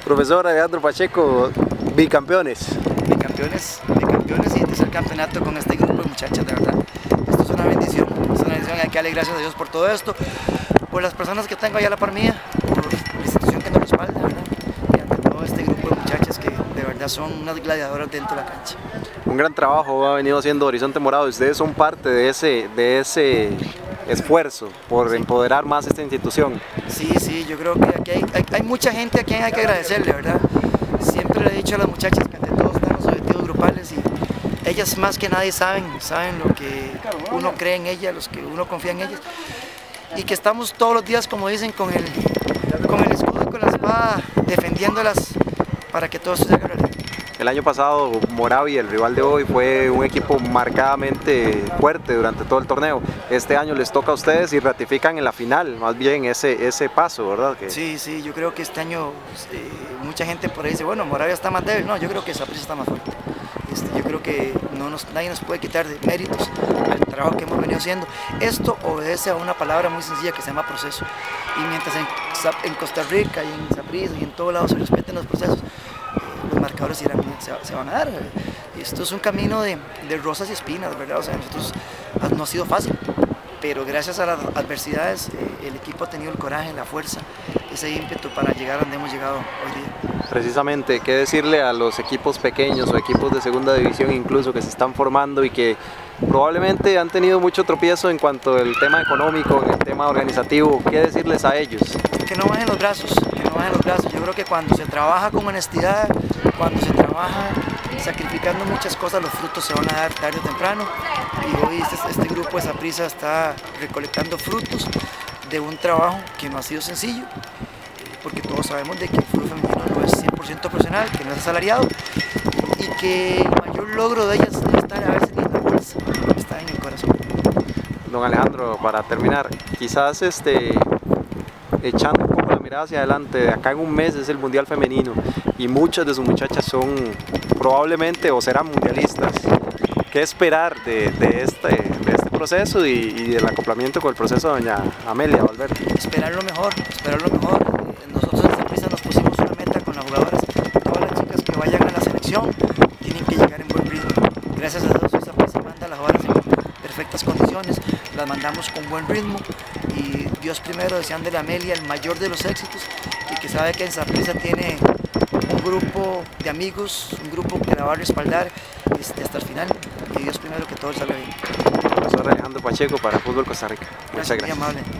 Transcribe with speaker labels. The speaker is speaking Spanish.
Speaker 1: Profesor Alejandro Pacheco, bicampeones.
Speaker 2: Bicampeones y tercer campeonato con este grupo de muchachas, de verdad. Esto es una bendición, hay que darle gracias a Dios por todo esto, por las personas que tengo allá a la par mía, por la institución que nos respalda, ¿verdad? Y ante todo este grupo de muchachas que de verdad son unas gladiadoras dentro de la cancha.
Speaker 1: Un gran trabajo ha venido haciendo Horizonte Morado y ustedes son parte de ese esfuerzo por empoderar más esta institución.
Speaker 2: Sí, yo creo que aquí hay mucha gente a quien hay que agradecerle, ¿verdad? Siempre le he dicho a las muchachas que ante todo están los objetivos grupales y ellas más que nadie saben lo que uno cree en ellas, los que uno confía en ellas, y que estamos todos los días, como dicen, con el escudo y con la espada defendiéndolas para que todo esto se haga realidad.
Speaker 1: El año pasado Moravi, el rival de hoy, fue un equipo marcadamente fuerte durante todo el torneo. Este año les toca a ustedes y ratifican en la final, más bien ese paso, ¿verdad?
Speaker 2: Sí, yo creo que este año mucha gente por ahí dice, bueno, Moravia está más débil. No, yo creo que Saprissa está más fuerte. Yo creo que nadie nos puede quitar de méritos al trabajo que hemos venido haciendo. Esto obedece a una palabra muy sencilla que se llama proceso. Y mientras en Costa Rica y en Saprissa y en todo lado se respeten los procesos, los marcadores se van a dar. Esto es un camino de rosas y espinas, ¿verdad? O sea, nosotros no ha sido fácil, pero gracias a las adversidades el equipo ha tenido el coraje, la fuerza, ese ímpetu para llegar a donde hemos llegado hoy día.
Speaker 1: Precisamente, ¿qué decirle a los equipos pequeños o equipos de segunda división incluso que se están formando y que probablemente han tenido mucho tropiezo en cuanto al tema económico, en el tema organizativo? ¿Qué decirles a ellos?
Speaker 2: Que no bajen los brazos, Yo creo que cuando se trabaja con honestidad, cuando se trabaja sacrificando muchas cosas, los frutos se van a dar tarde o temprano. Y hoy este grupo de Saprissa está recolectando frutos de un trabajo que no ha sido sencillo, porque todos sabemos de que el fútbol femenino no es 100% profesional, que no es asalariado, y que el mayor logro de ellas no está a veces ni en la bolsa, está en el corazón.
Speaker 1: Don Alejandro, para terminar, quizás echando un poco la mirada hacia adelante, de acá en un mes es el Mundial Femenino y muchas de sus muchachas son probablemente o serán mundialistas. ¿Qué esperar de este proceso y del acoplamiento con el proceso de doña Amelia Valverde?
Speaker 2: Esperar lo mejor. Nosotros en Saprissa nos pusimos una meta con las jugadoras. Todas las chicas que vayan a la selección tienen que llegar en buen ritmo. Gracias a Dios Saprissa manda a las jugadoras en perfectas condiciones, las mandamos con buen ritmo y Dios primero deseándole a Amelia el mayor de los éxitos y que sabe que en Saprissa tiene un grupo de amigos, un grupo que la va a respaldar hasta el final, y Dios primero que todo salga bien.
Speaker 1: Profesor Alejandro Pacheco para Fútbol Costa Rica. Muchas gracias.
Speaker 2: Muy amable.